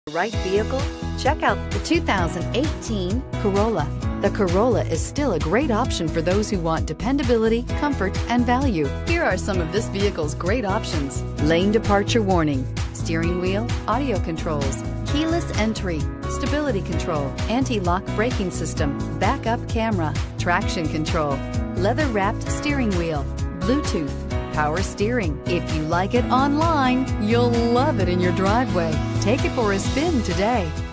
Right vehicle? Check out the 2018 Corolla. The Corolla is still a great option for those who want dependability, comfort, and value. Here are some of this vehicle's great options: lane departure warning, steering wheel audio controls, keyless entry, stability control, anti-lock braking system, backup camera, traction control, leather-wrapped steering wheel, Bluetooth, power steering. If you like it online, you'll love it in your driveway. Take it for a spin today.